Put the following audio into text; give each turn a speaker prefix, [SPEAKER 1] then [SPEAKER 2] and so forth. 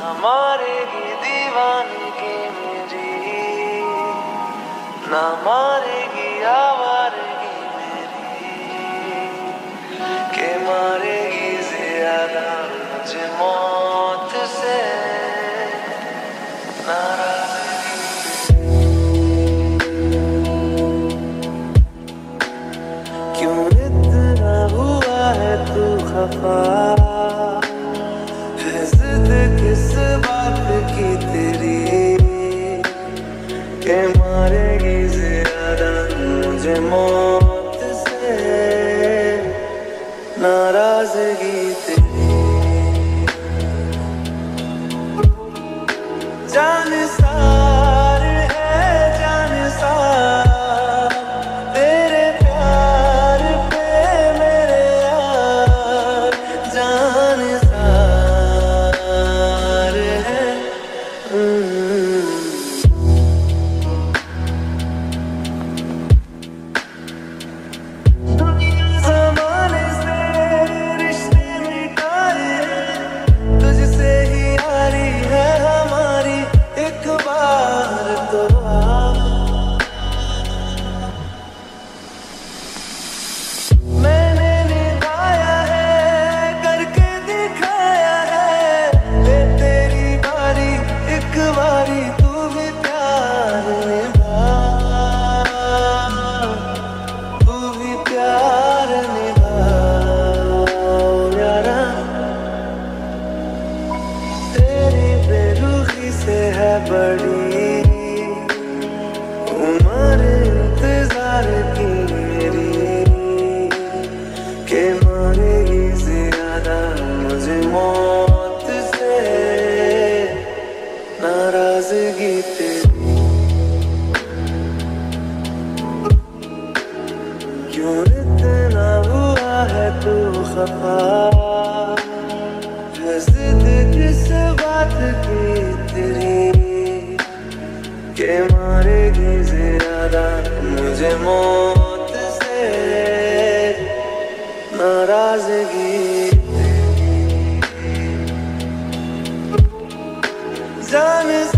[SPEAKER 1] मारेगी दीवानगी मेरी, ना मारेगी आवारगी मेरी, के मारेगी ज्यादा मुझे मौत से नाराजगी। क्यों इतना हुआ है तू खफा, किस बात की तेरी, के मारेगी ज्यादा मुझे मौत से नाराजगी तेरी। जान सार है जान सार तेरे प्यार पे मेरे यार, जान दुनिया ज़माने से रिश्ते मिटाए, तुझसे ही यारी है हमारी, एक बार तो आ। मैंने निभाया है करके दिखाया है, ले तेरी बारी एक बारी तू भी प्यार निभा, तू भी प्यार निभा यारा। तेरी बेरुखी से है बड़ी उम्र इंतजार की मेरी, के मारेगी ज्यादा मुझे मौत से नाराजगी तेरी। क्यों इतना हुआ है तू खफा, जिद किस बात की तेरी, के मारेगी ज्यादा मुझे मौत से नाराजगी तेरी। जान